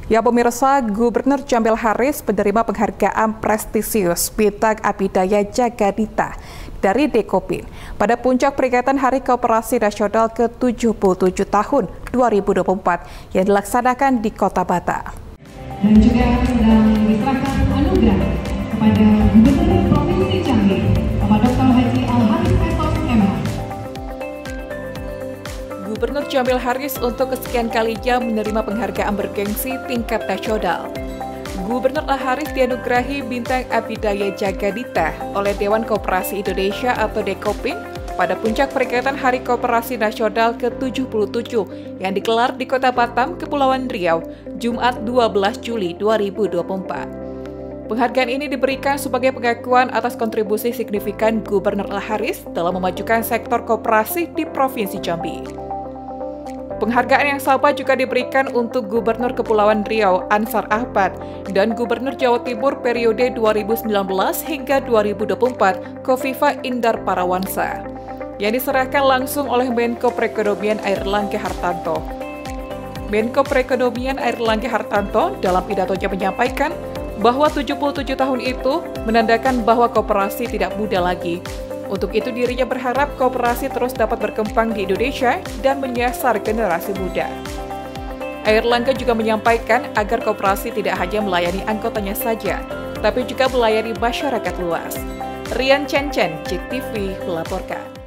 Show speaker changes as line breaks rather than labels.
Ya pemirsa, Gubernur Jamil Haris menerima penghargaan prestisius Bintang Abidaya Jagadita dari Dekopin pada puncak peringatan Hari Koperasi Nasional ke-77 tahun 2024 yang dilaksanakan di Kota Batam.
Dan juga sedang diserahkan anugerah kepada Gubernur Provinsi Jambi, Bapak Dr. Haji Al-Haris Etos MH.
Gubernur Jamil Haris untuk kesekian kalinya menerima penghargaan bergengsi tingkat nasional. Gubernur Al-Haris dianugerahi Bintang Abidaya Jagadita oleh Dewan Koperasi Indonesia atau Dekopin pada puncak peringatan Hari Koperasi Nasional ke-77 yang digelar di Kota Batam, Kepulauan Riau, Jumat 12 Juli 2024. Penghargaan ini diberikan sebagai pengakuan atas kontribusi signifikan Gubernur Al-Haris dalam memajukan sektor koperasi di Provinsi Jambi. Penghargaan yang sama juga diberikan untuk Gubernur Kepulauan Riau Ansar Ahmad dan Gubernur Jawa Timur periode 2019 hingga 2024 Kofifa Indar Parawansa yang diserahkan langsung oleh Menko Perekonomian Airlangga Hartarto. Menko Perekonomian Airlangga Hartarto dalam pidatonya menyampaikan bahwa 77 tahun itu menandakan bahwa koperasi tidak muda lagi. Untuk itu dirinya berharap koperasi terus dapat berkembang di Indonesia dan menyasar generasi muda. Airlangga juga menyampaikan agar koperasi tidak hanya melayani anggotanya saja, tapi juga melayani masyarakat luas. Rian Chen Chen, JEK TV melaporkan.